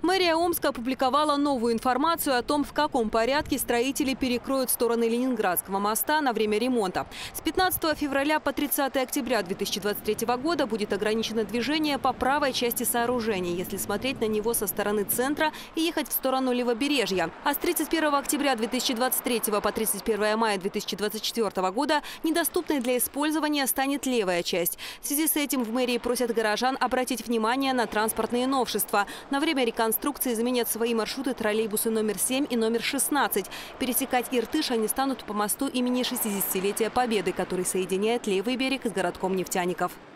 Мэрия Омска опубликовала новую информацию о том, в каком порядке строители перекроют стороны Ленинградского моста на время ремонта. С 15 февраля по 30 октября 2023 года будет ограничено движение по правой части сооружения, если смотреть на него со стороны центра и ехать в сторону левобережья. А с 31 октября 2023 по 31 мая 2024 года недоступной для использования станет левая часть. В связи с этим в мэрии просят горожан обратить внимание на транспортные новшества. На время реконструкции заменят свои маршруты троллейбусы номер 7 и номер 16. Пересекать Иртыш они станут по мосту имени 60-летия Победы, который соединяет левый берег с городком Нефтяников.